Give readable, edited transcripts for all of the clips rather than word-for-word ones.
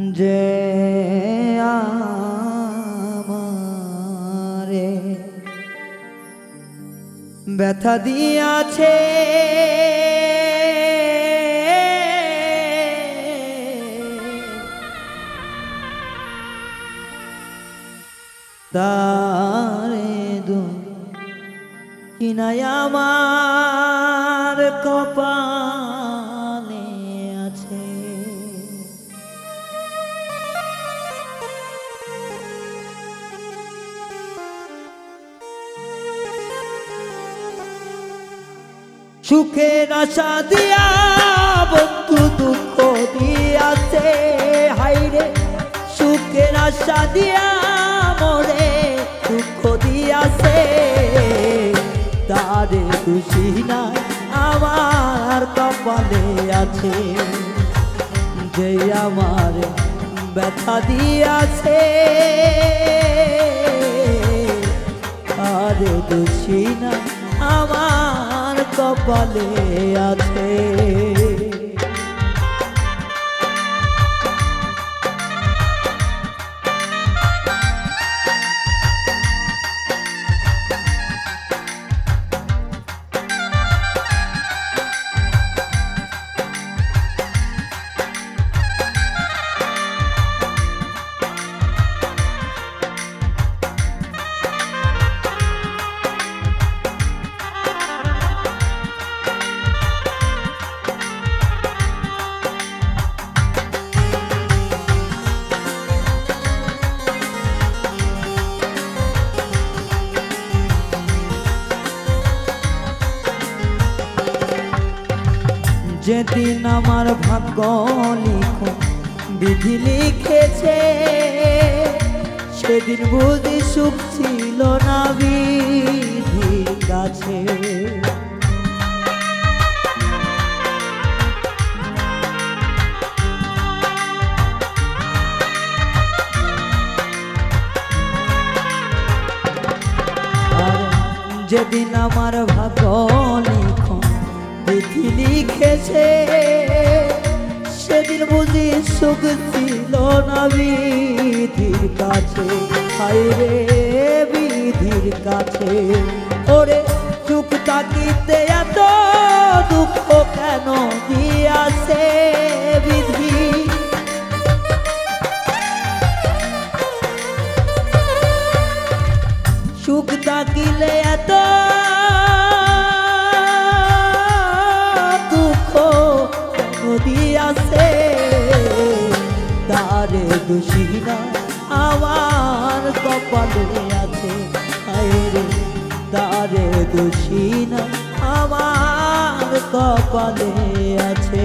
যে আমারে ব্যথা দিয়াছে তারে কিনাই আমার কপালে আছে। সুখের আশা দিয়া বন্ধু দুঃখ দিয়াছে, হাইরে সুখের আশা দিয়া মরে দুঃখ দিয়াছে। তারে খুশি নাই আমার কপালে আছে, যে আমার ব্যথা দিয়াছে। তারে খুশি নাই আমার কপালে আছে। যেদিন আমার ভাগ্য লিখন বিধি লিখেছে, সেদিন বুঝি সুখ ছিল না বিধির কাছে। যেদিন আমার ভাগ্য লিখন বিধি লিখেছে, সেদিন বুঝি সুখ ছিল না বিধির কাছে। হায়রে বিধির কাছে ওরে সুখ থাকিতে এত দুঃখ কেন দিয়াছে বিধি। সুখ থাকিলে এত দিয়াছে। তারে দোষী না আমার কপালে আছে, হায়রে তারে দোষী না আমার কপালে আছে।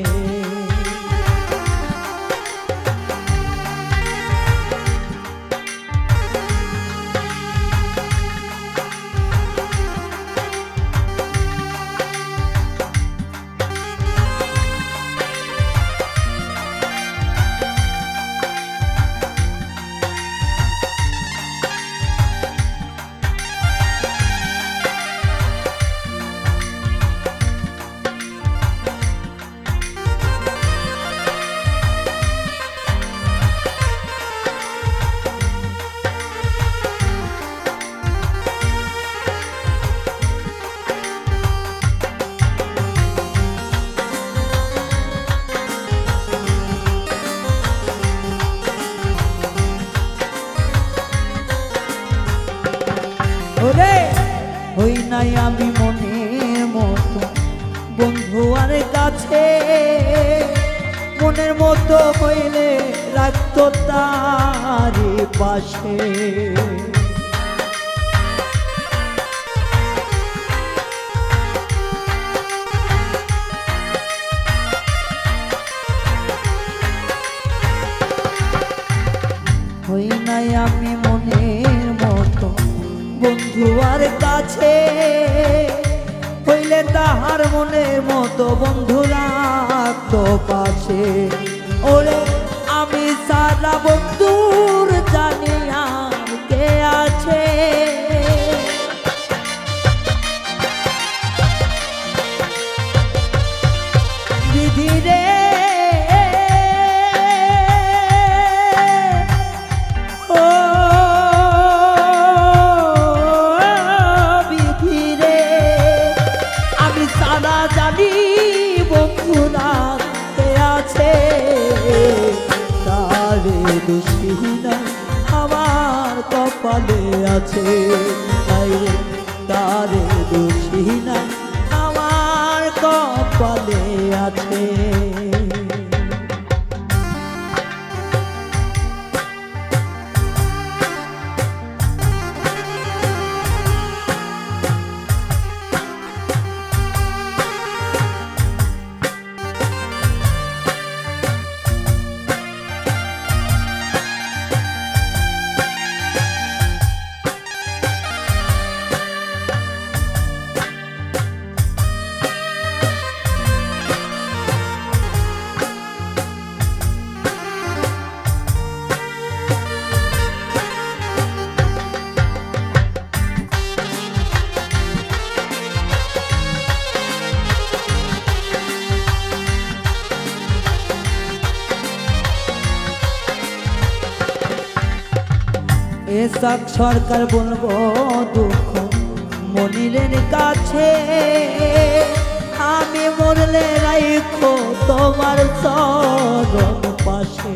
ওরে হই নাই আমি মনের মতো বন্ধু আর কাছে, মনের মতো হইলে রাখতো তারি পাশে। হই নাই আমি মনের মতো বন্ধু আর কাছে, হইলে তাহার মনের মতো বন্ধু রাখতো পাশে। ওরে আমি সারা বন্ধুর জানি আর কে আছে। বিধি রে সারা জানি বন্ধুরা আছে তারে দোষী নাই আমার কপালে আছে তারে দোষী নাই আমার কপালে আছে এসাক সরকার বলবো দুঃখ মনিরের কাছে আমি মরলে রাখো তোমার চরণ পাশে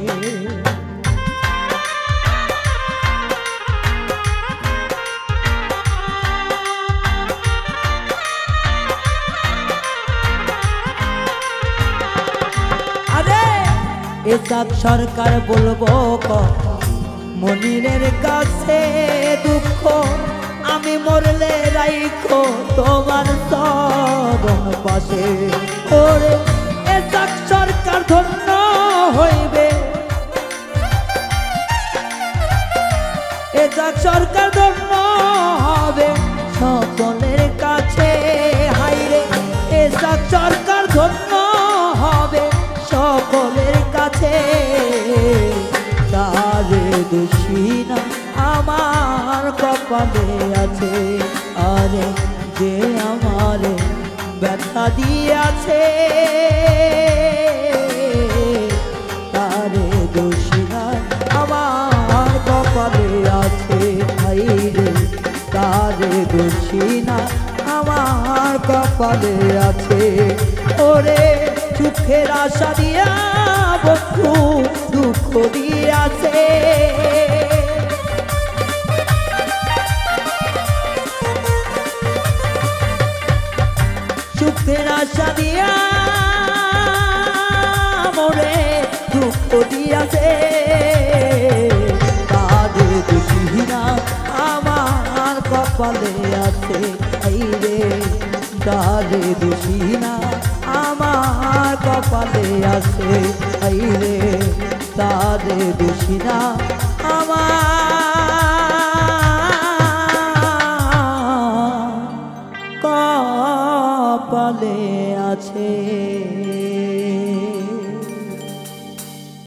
আরে এসাক সরকার বলবো মনিরের কাছে দুঃখ আমি মরলে রাখো তোমার চরণ পাশে ওরে এসাক সরকার ধন্য হইবে এসাক সরকার ধন্য হবে সকলের কাছে হাইরে এসাক সরকার ধন্য হবে সকলের কাছে তারে দোষী না আমার কপালে আছে আরে যে আমারে ব্যথা দিয়েছে তারে দোষী না আমার কপালে আছে রে তারে দোষী না আমার কপালে আছে ওরে সুখের আশা দিয়া বন্ধু দুঃখ দিয়াছে সুখের আশা দিয়া মরে দুঃখ দিয়াছে তারে দোষী না আমার কপালে আছে রে তারে দোষী না আমার কপালে আছে রে তারে দোষী না আমার কপালে আছে।